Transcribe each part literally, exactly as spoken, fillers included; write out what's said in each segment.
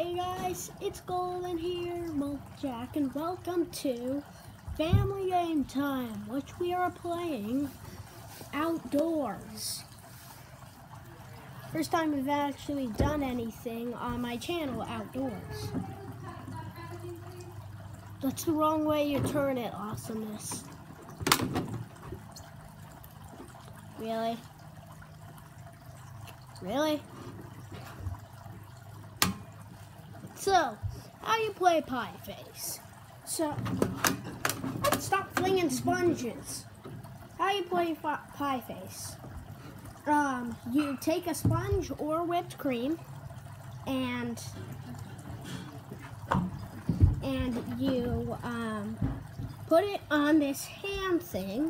Hey guys, it's Golden here, Jack, and welcome to Family Game Time, which we are playing outdoors. First time we've actually done anything on my channel outdoors. That's the wrong way you turn it, awesomeness. Really? Really? So, how you play Pie Face? So, stop flinging sponges. How you play Pie Face? Um, you take a sponge or whipped cream, and and you um, put it on this hand thing.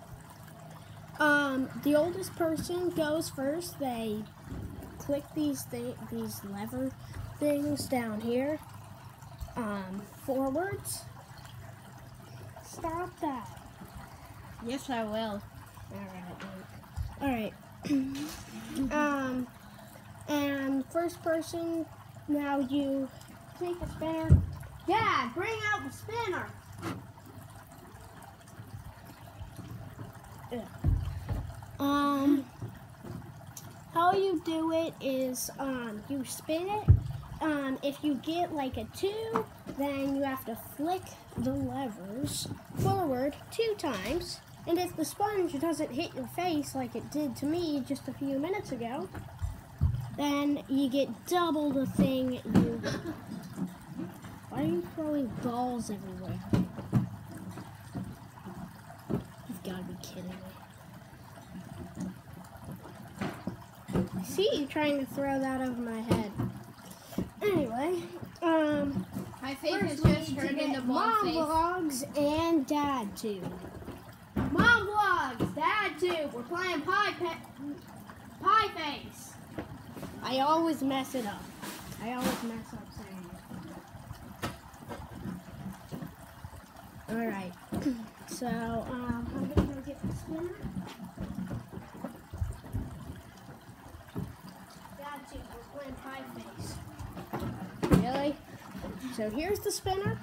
Um, the oldest person goes first. They click these th these lever things down here, um, forwards. Stop that. Yes, I will. All right. um, and first person. Now you take a spinner. Dad, bring out the spinner. Yeah. Um, how you do it is um, you spin it. Um, if you get like a two, then you have to flick the levers forward two times. And if the sponge doesn't hit your face like it did to me just a few minutes ago, then you get double the thing you... Why are you throwing balls everywhere? You've got to be kidding me. I see you trying to throw that over my head. Anyway, um, my face has first just we turned need to into get ball Mom face. Vlogs and Dad Tube. Mom Vlogs, Dad Tube. We're playing Pie Pie Face. I always mess it up. I always mess up saying it. All right. So, um, I'm gonna go get the spinner. Dad Tube, we're playing Pie Face. Really? So here's the spinner.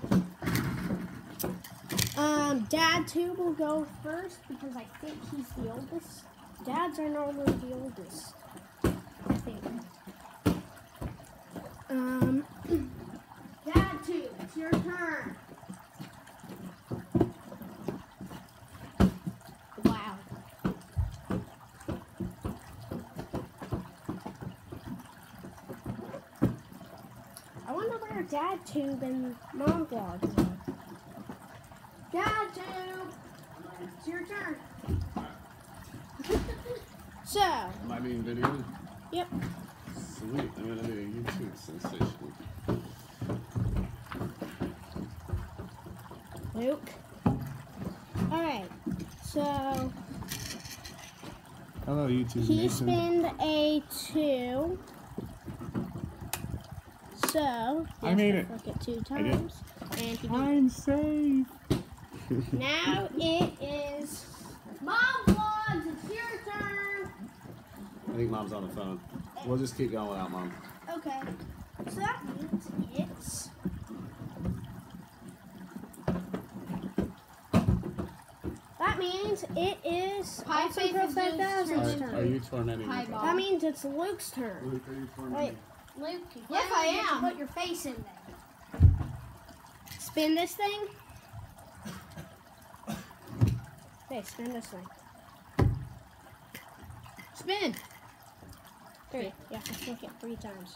Um, Dad Tube will go first because I think he's the oldest. Dads are normally the oldest, I think. Um, Dad Tube, it's your turn. Wow. I wonder where Dad Tube and Mom Vlogs are. Dad Tube, it's your turn. So. Am I being videoed? Yep. Sweet. I'm gonna do a YouTube sensation. Luke. All right. So. Hello, YouTube. He Nation. spinned a two. So. I made it. Flick it two times. And he I'm safe. Now it is Mom Vlogs. It's your turn. I think Mom's on the phone. We'll just keep going without Mom. Okay. So that means it's that means it is Pie Awesome Face Pro is five thousand's Luke's turn. Are, are you tormenting Pie me? ball. That means it's Luke's turn. Luke, are you tormenting Wait, me? Luke. Yes, finally I get to am. Put your face in there. Spin this thing. Hey, spin this thing. Spin. Three. You have to flick it three times.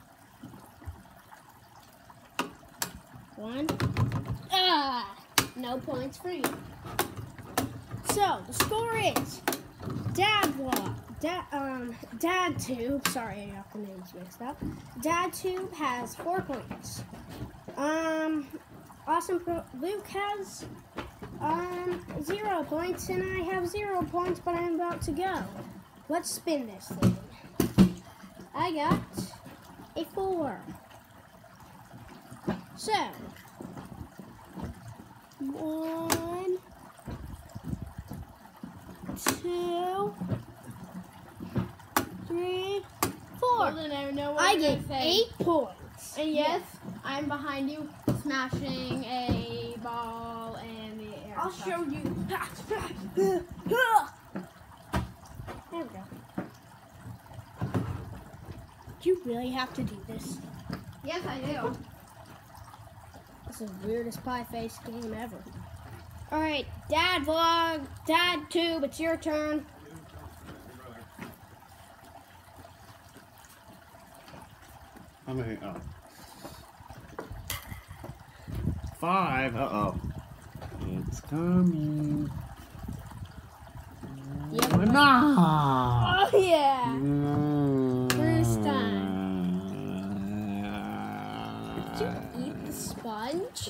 One. Ah! No points for you. So, the score is Dad Vlog. Dad, um, Dad Tube. Sorry, I got the names mixed up. Dad Tube has four points. Um, Awesome Pro Luke has um zero points, and I have zero points, but I'm about to go. Let's spin this thing. I got a four. So, one, two, three, four. Golden, I know what I you're get gonna say. eight points. And yes, I'm behind you, smashing a ball in the air. I'll show you. There we go. Do you really have to do this? Yes, I do. This is the weirdest pie face game ever. Alright, Dad Vlog, Dad Tube, it's your turn. How many? Oh. Five. Uh oh. It's coming. Yep. No. Oh yeah. Mm. First time. Did you eat the sponge?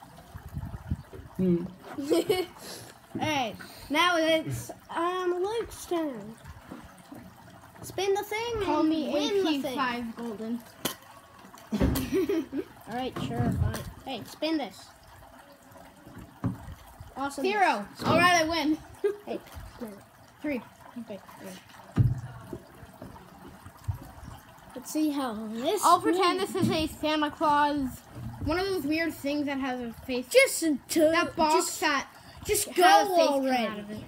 Hmm. Alright, now it's um Luke's turn. Spin the thing Call and me win A P the thing. five Golden. Alright, sure, fine. Hey, spin this. Awesome. Zero. All right, I win. Hey, spin it. Three. Okay. yeah. Let's see how this. I'll pretend wins. this is a Santa Claus. One of those weird things that has a face. Just to That box just, that just has go a face come already. out of it.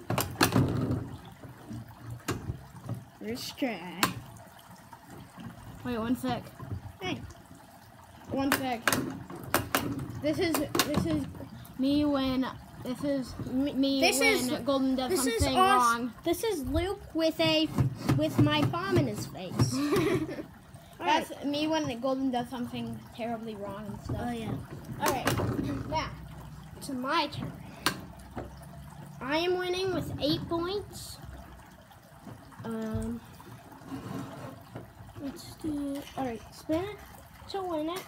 First try. Wait, one sec. Hey. One sec. This is this is me when this is me, me This when is- Golden does This is something us. wrong. This is Luke with a with my palm in his face. That's me when Golden does something terribly wrong and stuff. Oh yeah. All right. Now, it's my turn. I am winning with eight points. Um. Let's do. All right. Spin it to win it.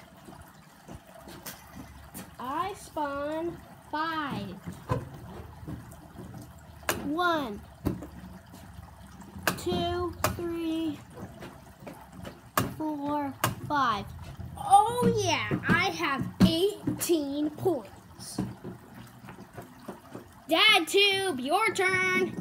I spawn five. One. Two. Three. Four, five. Oh yeah, I have eighteen points. Dad Tube, your turn.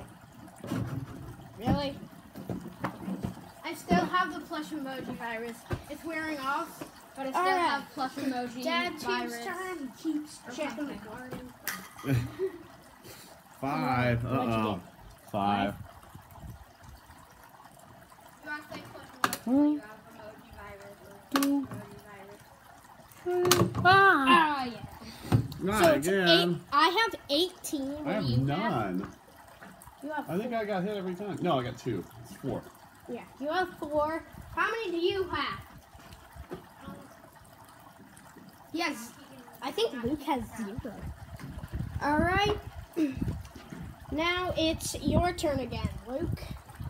Really? I still have the plush emoji virus. It's wearing off, but I still Alright. have plush emoji Dad Tube's virus. turn. He keeps checking the garden. Five. Uh What'd you oh. Five. You have to say plush emoji, Hmm. you have emoji virus or Two. emoji virus. Ah. Ah, yeah. Not So it's again. eight. I have eighteen. I What have do you have? none. You have. I think I got hit every time. No, I got two. It's four. Yeah, you have four. How many do you have? Yes, I think Luke has zero. All right. Now it's your turn again, Luke.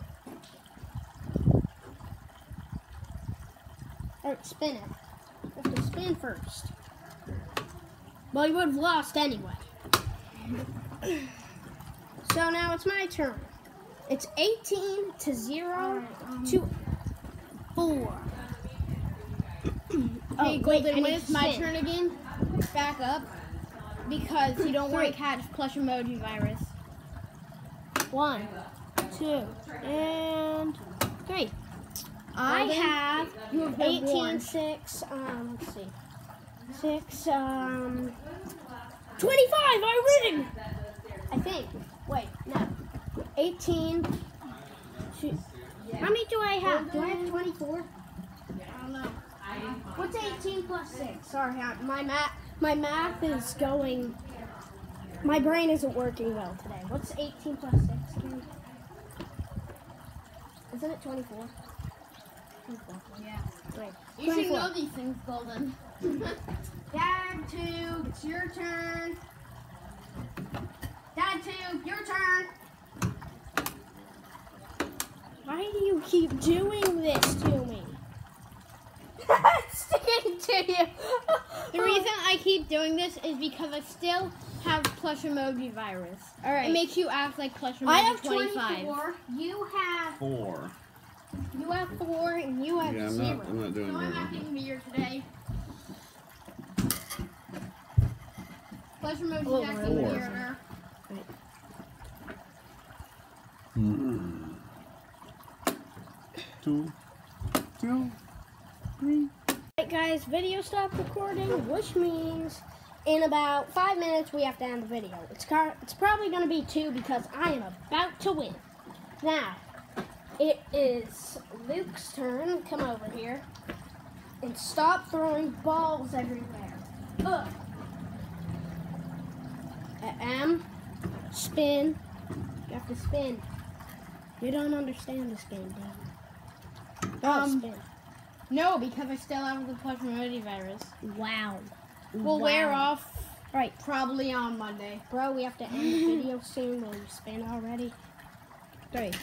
All right, spin it. You have to spin first. Well, you would have lost anyway. So now it's my turn. It's eighteen to zero to four. Hey, Oh, Golden, wait, I when need it's to my spin. turn again, back up because you don't want Three. to catch plush emoji virus. One, two, and three. I Golden, have you have been eighteen, warned. six, um, let's see. Six, um, twenty-five, I win! I think. Wait, no. eighteen. Two. How many do I have? Do I have twenty-four? I don't know. What's eighteen plus six? Sorry, I- my math, my math is going, my brain isn't working well today. What's eighteen plus six again? Isn't it twenty-four? twenty-four. Yeah. Wait. You should twenty-four. know these things, Golden. Dad Tube, it's your turn. Dad Tube, your turn. Why do you keep doing this to me? Sticking to you. The reason I keep doing this is because I still have plush emoji virus. All right. It makes you act like plush emoji I have twenty-five. twenty-four. You have Four. you have four, and you have Yeah, I'm zero. not. I'm not doing So I'm very well. acting weird today. Plush emoji Oh, acting Four. weirder. Two. Two. Three. guys, video stopped recording, which means in about five minutes we have to end the video. It's car it's probably going to be two because I am about to win. Now, it is Luke's turn. Come over here and stop throwing balls everywhere. Ugh. M, spin. You have to spin. You don't understand this game, do you? Oh, Um, spin. No, because I still have the Plasmodium virus. Wow. Will Wow. wear off Right. probably on Monday. Bro, we have to end the video soon. Will you spin already? Three.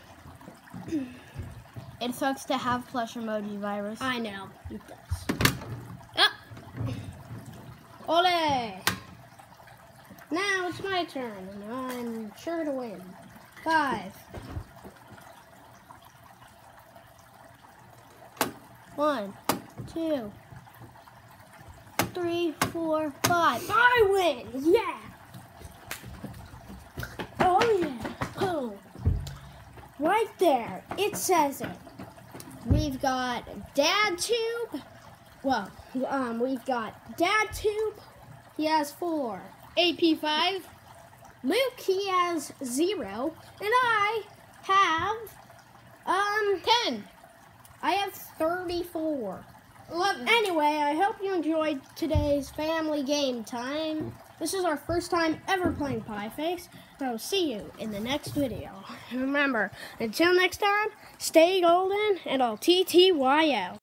It sucks to have plush emoji virus. I know. It does. Ah! Ole! Now it's my turn, and I'm sure to win. Five. One, two, three, four, five. I win! Yeah! Oh, yeah. Oh. Right there. It says it. We've got Dad Tube. Well, um, we've got Dad Tube. He has four. A P five. Luke, he has zero. And I have, um, ten. I have thirty-four. eleven. Anyway, I hope you enjoyed today's family game time. This is our first time ever playing Pie Face. So see you in the next video. Remember, until next time, stay golden and I'll T T Y L.